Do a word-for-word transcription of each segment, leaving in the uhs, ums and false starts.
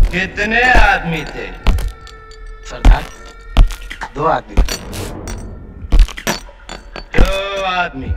कितने आदमी थे? सरदार दो आदमी थे। दो आदमी।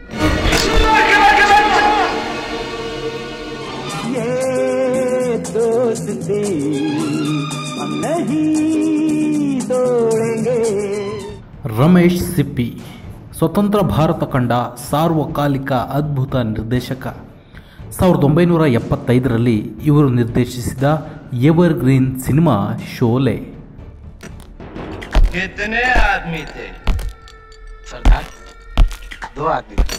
ये दोस्ती हम नहीं तोड़ेंगे। ರಮೇಶ್ ಸಿಪ್ಪಿ ಸ್ವತಂತ್ರ ಭಾರತ ಕಂಡ ಸಾರ್ವಕಾಲಿಕ ಅದ್ಭುತ ನಿರ್ದೇಶಕ. ಸಾವಿರದ ಒಂಬೈನೂರ ಎಪ್ಪತ್ತೈದರಲ್ಲಿ ಇವರು ನಿರ್ದೇಶಿಸಿದ ಎವರ್ ಗ್ರೀನ್ ಸಿನಿಮಾ ಶೋಲೆ. कितने आदमी थे? सरदार दो आदमी थे।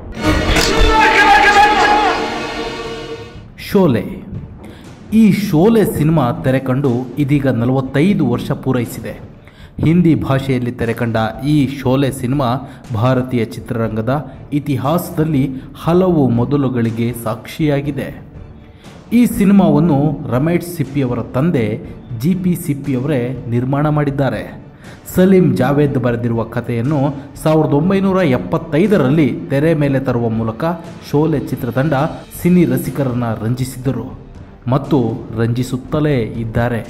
ಶೋಲೆ ಈ ಶೋಲೆ ಸಿನಿಮಾ ತೆರೆಕಂಡು ಇದೀಗ ನಲವತ್ತೈದು ವರ್ಷ ಪೂರೈಸಿದೆ. ಹಿಂದಿ ಭಾಷೆಯಲ್ಲಿ ತೆರೆಕಂಡ ಈ ಶೋಲೆ ಸಿನಿಮಾ ಭಾರತೀಯ ಚಿತ್ರರಂಗದ ಇತಿಹಾಸದಲ್ಲಿ ಹಲವು ಮೊದಲುಗಳಿಗೆ ಸಾಕ್ಷಿಯಾಗಿದೆ. ಈ ಸಿನಿಮಾವನ್ನು ರಮೇಶ್ ಸಿಪ್ಪಿಯವರ ತಂದೆ ಜಿ ಪಿ ಸಿಪ್ಪಿಯವರೇ ನಿರ್ಮಾಣ ಮಾಡಿದ್ದಾರೆ. ಸಲೀಂ ಜಾವೇದ್ ಬರೆದಿರುವ ಕಥೆಯನ್ನು ಸಾವಿರದ ಒಂಬೈನೂರ ಎಪ್ಪತ್ತೈದರಲ್ಲಿ ತೆರೆ ಮೇಲೆ ತರುವ ಮೂಲಕ ಶೋಲೆ ಚಿತ್ರತಂಡ ಸಿನಿ ರಸಿಕರನ್ನು ರಂಜಿಸಿದರು ಮತ್ತು ರಂಜಿಸುತ್ತಲೇ ಇದ್ದಾರೆ.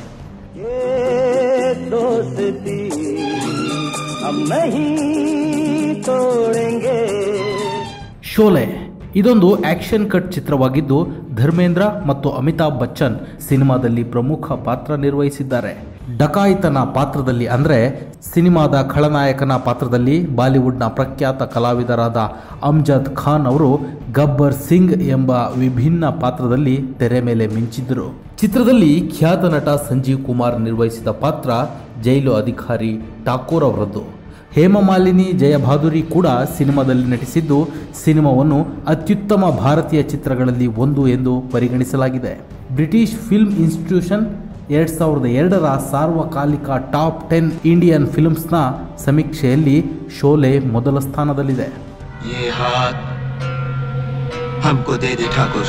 ಶೋಲೆ ಇದೊಂದು ಆಕ್ಷನ್ ಕಟ್ ಚಿತ್ರವಾಗಿದ್ದು ಧರ್ಮೇಂದ್ರ ಮತ್ತು ಅಮಿತಾಬ್ ಬಚ್ಚನ್ ಸಿನಿಮಾದಲ್ಲಿ ಪ್ರಮುಖ ಪಾತ್ರ ನಿರ್ವಹಿಸಿದ್ದಾರೆ. ಡಕಾಯಿತನ ಪಾತ್ರದಲ್ಲಿ ಅಂದರೆ ಸಿನಿಮಾದ ಖಳನಾಯಕನ ಪಾತ್ರದಲ್ಲಿ ಬಾಲಿವುಡ್ನ ಪ್ರಖ್ಯಾತ ಕಲಾವಿದರಾದ ಅಮ್ಜದ್ ಖಾನ್ ಅವರು ಗಬ್ಬರ್ ಸಿಂಗ್ ಎಂಬ ವಿಭಿನ್ನ ಪಾತ್ರದಲ್ಲಿ ತೆರೆ ಮೇಲೆ ಮಿಂಚಿದ್ದರು. ಚಿತ್ರದಲ್ಲಿ ಖ್ಯಾತ ನಟ ಸಂಜೀವ್ ಕುಮಾರ್ ನಿರ್ವಹಿಸಿದ ಪಾತ್ರ ಜೈಲು ಅಧಿಕಾರಿ ಠಾಕೂರ್ ಅವರದ್ದು. ಹೇಮಮಾಲಿನಿ ಜಯಭಾದುರಿ ಕೂಡ ಸಿನಿಮಾದಲ್ಲಿ ನಟಿಸಿದ್ದು ಸಿನಿಮಾವನ್ನು ಅತ್ಯುತ್ತಮ ಭಾರತೀಯ ಚಿತ್ರಗಳಲ್ಲಿ ಒಂದು ಎಂದು ಪರಿಗಣಿಸಲಾಗಿದೆ. ಬ್ರಿಟಿಷ್ ಫಿಲ್ಮ್ ಇನ್ಸ್ಟಿಟ್ಯೂಷನ್ ಎರಡು ಸಾವಿರದ ಎರಡರ ಸಾರ್ವಕಾಲಿಕ ಟಾಪ್ ಟೆನ್ ಇಂಡಿಯನ್ ಫಿಲ್ಮ್ಸ್ನ ಸಮೀಕ್ಷೆಯಲ್ಲಿ ಶೋಲೆ ಮೊದಲ ಸ್ಥಾನದಲ್ಲಿದೆ. ये हाथ हमको दे दे ठाकुर।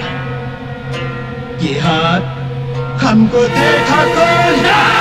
ये हाथ हमको दे ठाकुर।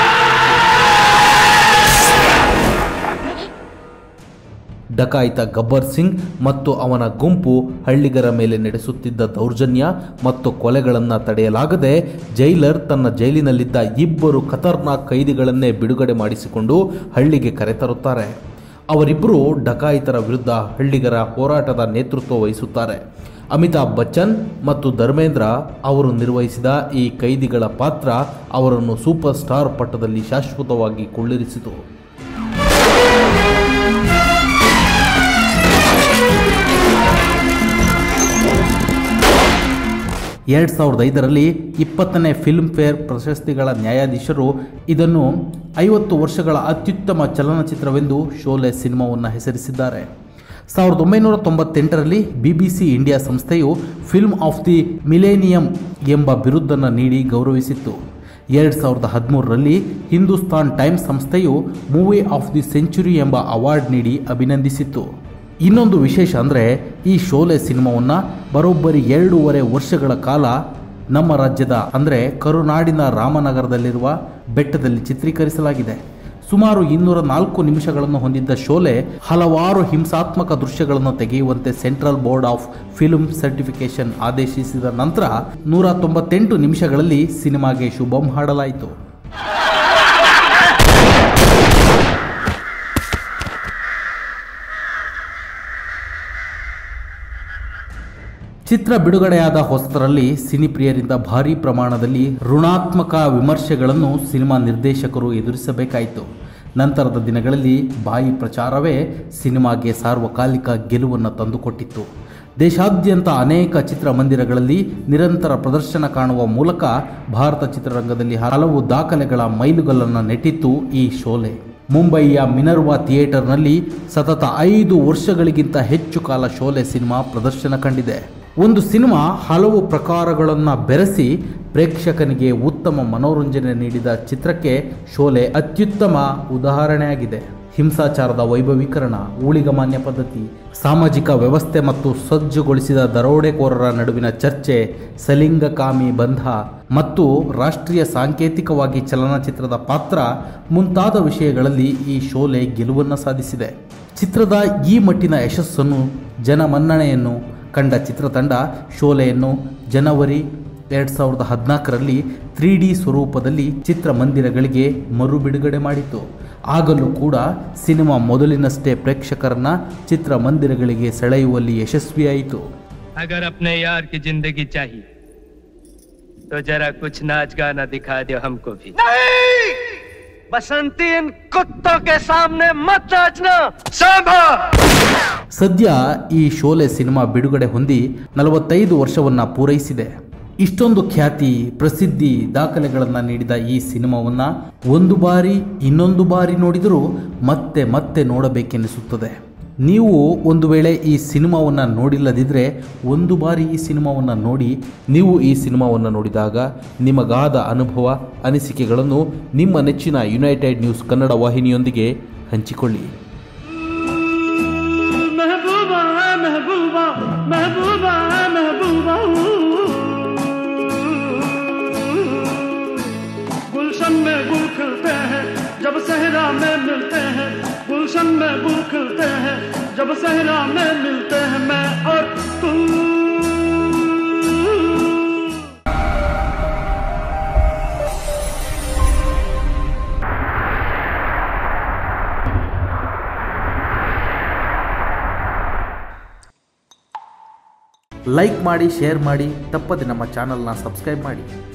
ಡಕಾಯಿತ ಗಬ್ಬರ್ ಸಿಂಗ್ ಮತ್ತು ಅವನ ಗುಂಪು ಹಳ್ಳಿಗರ ಮೇಲೆ ನಡೆಸುತ್ತಿದ್ದ ದೌರ್ಜನ್ಯ ಮತ್ತು ಕೊಲೆಗಳನ್ನು ತಡೆಯಲಾಗದೆ ಜೈಲರ್ ತನ್ನ ಜೈಲಿನಲ್ಲಿದ್ದ ಇಬ್ಬರು ಖತರ್ನಾಕ್ ಕೈದಿಗಳನ್ನೇ ಬಿಡುಗಡೆ ಮಾಡಿಸಿಕೊಂಡು ಹಳ್ಳಿಗೆ ಕರೆತರುತ್ತಾರೆ. ಅವರಿಬ್ಬರು ಡಕಾಯಿತರ ವಿರುದ್ಧ ಹಳ್ಳಿಗರ ಹೋರಾಟದ ನೇತೃತ್ವ ವಹಿಸುತ್ತಾರೆ. ಅಮಿತಾಬ್ ಬಚ್ಚನ್ ಮತ್ತು ಧರ್ಮೇಂದ್ರ ಅವರು ನಿರ್ವಹಿಸಿದ ಈ ಕೈದಿಗಳ ಪಾತ್ರ ಅವರನ್ನು ಸೂಪರ್ ಸ್ಟಾರ್ ಪಟ್ಟದಲ್ಲಿ ಶಾಶ್ವತವಾಗಿ ಕೊಳ್ಳಿರಿಸಿತು. ಎರಡು ಸಾವಿರದ ಐದರಲ್ಲಿ ಇಪ್ಪತ್ತನೇ ಫಿಲ್ಮ್ ಫೇರ್ ಪ್ರಶಸ್ತಿಗಳ ನ್ಯಾಯಾಧೀಶರು ಇದನ್ನು ಐವತ್ತು ವರ್ಷಗಳ ಅತ್ಯುತ್ತಮ ಚಲನಚಿತ್ರವೆಂದು ಶೋಲೆ ಸಿನಿಮಾವನ್ನು ಹೆಸರಿಸಿದ್ದಾರೆ. ಸಾವಿರದ ಒಂಬೈನೂರ ತೊಂಬತ್ತೆಂಟರಲ್ಲಿ ಬಿ ಬಿ ಸಿ ಇಂಡಿಯಾ ಸಂಸ್ಥೆಯು ಫಿಲ್ಮ್ ಆಫ್ ದಿ ಮಿಲೇನಿಯಂ ಎಂಬ ಬಿರುದನ್ನು ನೀಡಿ ಗೌರವಿಸಿತ್ತು. ಎರಡು ಸಾವಿರದ ಹದಿಮೂರರಲ್ಲಿ ಹಿಂದೂಸ್ತಾನ್ ಟೈಮ್ಸ್ ಸಂಸ್ಥೆಯು ಮೂವಿ ಆಫ್ ದಿ ಸೆಂಚುರಿ ಎಂಬ ಅವಾರ್ಡ್ ನೀಡಿ ಅಭಿನಂದಿಸಿತ್ತು. ಇನ್ನೊಂದು ವಿಶೇಷ ಅಂದರೆ ಈ ಶೋಲೆ ಸಿನಿಮಾವನ್ನು ಬರೋಬ್ಬರಿ ಎರಡೂವರೆ ವರ್ಷಗಳ ಕಾಲ ನಮ್ಮ ರಾಜ್ಯದ ಅಂದರೆ ಕರುನಾಡಿನ ರಾಮನಗರದಲ್ಲಿರುವ ಬೆಟ್ಟದಲ್ಲಿ ಚಿತ್ರೀಕರಿಸಲಾಗಿದೆ. ಸುಮಾರು ಇನ್ನೂರ ನಾಲ್ಕು ನಿಮಿಷಗಳನ್ನು ಹೊಂದಿದ್ದ ಶೋಲೆ ಹಲವಾರು ಹಿಂಸಾತ್ಮಕ ದೃಶ್ಯಗಳನ್ನು ತೆಗೆಯುವಂತೆ central board of film certification ಆದೇಶಿಸಿದ ನಂತರ ನೂರ ತೊಂಬತ್ತೆಂಟು ನಿಮಿಷಗಳಲ್ಲಿ ಸಿನಿಮಾಗೆ ಶುಭಂ ಹಾಡಲಾಯಿತು. ಚಿತ್ರ ಬಿಡುಗಡೆಯಾದ ಹೊಸದರಲ್ಲಿ ಸಿನಿಪ್ರಿಯರಿಂದ ಭಾರೀ ಪ್ರಮಾಣದಲ್ಲಿ ಋಣಾತ್ಮಕ ವಿಮರ್ಶೆಗಳನ್ನು ಸಿನಿಮಾ ನಿರ್ದೇಶಕರು ಎದುರಿಸಬೇಕಾಯಿತು. ನಂತರದ ದಿನಗಳಲ್ಲಿ ಬಾಯಿ ಪ್ರಚಾರವೇ ಸಿನಿಮಾಗೆ ಸಾರ್ವಕಾಲಿಕ ಗೆಲುವನ್ನು ತಂದುಕೊಟ್ಟಿತ್ತು. ದೇಶಾದ್ಯಂತ ಅನೇಕ ಚಿತ್ರಮಂದಿರಗಳಲ್ಲಿ ನಿರಂತರ ಪ್ರದರ್ಶನ ಕಾಣುವ ಮೂಲಕ ಭಾರತ ಚಿತ್ರರಂಗದಲ್ಲಿ ಹಲವು ದಾಖಲೆಗಳ ಮೈಲುಗಲ್ಲನ್ನು ನೆಟ್ಟಿತ್ತು ಈ ಶೋಲೆ. ಮುಂಬಯಿಯ ಮಿನರ್ವಾ ಥಿಯೇಟರ್ನಲ್ಲಿ ಸತತ ಐದು ವರ್ಷಗಳಿಗಿಂತ ಹೆಚ್ಚು ಕಾಲ ಶೋಲೆ ಸಿನಿಮಾ ಪ್ರದರ್ಶನ ಕಂಡಿದೆ. ಒಂದು ಸಿನಿಮಾ ಹಲವು ಪ್ರಕಾರಗಳನ್ನು ಬೆರೆಸಿ ಪ್ರೇಕ್ಷಕನಿಗೆ ಉತ್ತಮ ಮನೋರಂಜನೆ ನೀಡಿದ ಚಿತ್ರಕ್ಕೆ ಶೋಲೆ ಅತ್ಯುತ್ತಮ ಉದಾಹರಣೆಯಾಗಿದೆ. ಹಿಂಸಾಚಾರದ ವೈಭವೀಕರಣ, ಊಳಿಗಮಾನ್ಯ ಪದ್ಧತಿ, ಸಾಮಾಜಿಕ ವ್ಯವಸ್ಥೆ ಮತ್ತು ಸಜ್ಜುಗೊಳಿಸಿದ ದರೋಡೆಕೋರರ ನಡುವಿನ ಚರ್ಚೆ, ಸಲಿಂಗಕಾಮಿ ಬಂಧ ಮತ್ತು ರಾಷ್ಟ್ರೀಯ ಸಾಂಕೇತಿಕವಾಗಿ ಚಲನಚಿತ್ರದ ಪಾತ್ರ ಮುಂತಾದ ವಿಷಯಗಳಲ್ಲಿ ಈ ಶೋಲೆ ಗೆಲುವನ್ನು ಸಾಧಿಸಿದೆ. ಚಿತ್ರದ ಈ ಮಟ್ಟಿನ ಯಶಸ್ಸನ್ನು ಜನಮನ್ನಣೆಯನ್ನು ಕಂಡ ಚಿತ್ರತಂಡ ಶೋಲೆಯನ್ನು ಜನವರಿ ಎರಡು ಸಾವಿರದ ಹದಿನಾಲ್ಕರಲ್ಲಿ ತ್ರೀ ಡಿ ಸ್ವರೂಪದಲ್ಲಿ ಚಿತ್ರಮಂದಿರಗಳಿಗೆ ಮರು ಬಿಡುಗಡೆ ಮಾಡಿತು. ಆಗಲೂ ಕೂಡ ಸಿನಿಮಾ ಮೊದಲಿನಷ್ಟೇ ಪ್ರೇಕ್ಷಕರನ್ನ ಚಿತ್ರಮಂದಿರಗಳಿಗೆ ಸೆಳೆಯುವಲ್ಲಿ ಯಶಸ್ವಿಯಾಯಿತು. अगर अपने यार की जिंदगी चाहिए तो जरा कुछ नाच गाना दिखा दो हमको भी. नहीं बसंती, इन कुत्तों के सामने मत नाचना. ಸದ್ಯ ಈ ಶೋಲೆ ಸಿನಿಮಾ ಬಿಡುಗಡೆ ಹೊಂದಿ ನಲವತ್ತೈದು ವರ್ಷವನ್ನ ಪೂರೈಸಿದೆ. ಇಷ್ಟೊಂದು ಖ್ಯಾತಿ, ಪ್ರಸಿದ್ಧಿ, ದಾಖಲೆಗಳನ್ನು ನೀಡಿದ ಈ ಸಿನಿಮಾವನ್ನು ಒಂದು ಬಾರಿ ಇನ್ನೊಂದು ಬಾರಿ ನೋಡಿದರೂ ಮತ್ತೆ ಮತ್ತೆ ನೋಡಬೇಕೆನಿಸುತ್ತದೆ. ನೀವು ಒಂದು ವೇಳೆ ಈ ಸಿನಿಮಾವನ್ನು ನೋಡಿಲ್ಲದಿದ್ದರೆ ಒಂದು ಬಾರಿ ಈ ಸಿನಿಮಾವನ್ನು ನೋಡಿ. ನೀವು ಈ ಸಿನಿಮಾವನ್ನು ನೋಡಿದಾಗ ನಿಮಗಾದ ಅನುಭವ, ಅನಿಸಿಕೆಗಳನ್ನು ನಿಮ್ಮ ನೆಚ್ಚಿನ ಯುನೈಟೆಡ್ ನ್ಯೂಸ್ ಕನ್ನಡ ವಾಹಿನಿಯೊಂದಿಗೆ ಹಂಚಿಕೊಳ್ಳಿ. महबूबा महबूबा महबूबा महबूबा गुलशन में गुल खिलते हैं जब सहरा में मिलते हैं. गुलशन में गुल खिलते हैं जब सहरा में मिलते हैं. मैं और तुम ಲೈಕ್ ಮಾಡಿ, ಶೇರ್ ಮಾಡಿ, ತಪ್ಪದೆ ನಮ್ಮ ಚಾನಲ್ನ ಸಬ್ಸ್ಕ್ರೈಬ್ ಮಾಡಿ.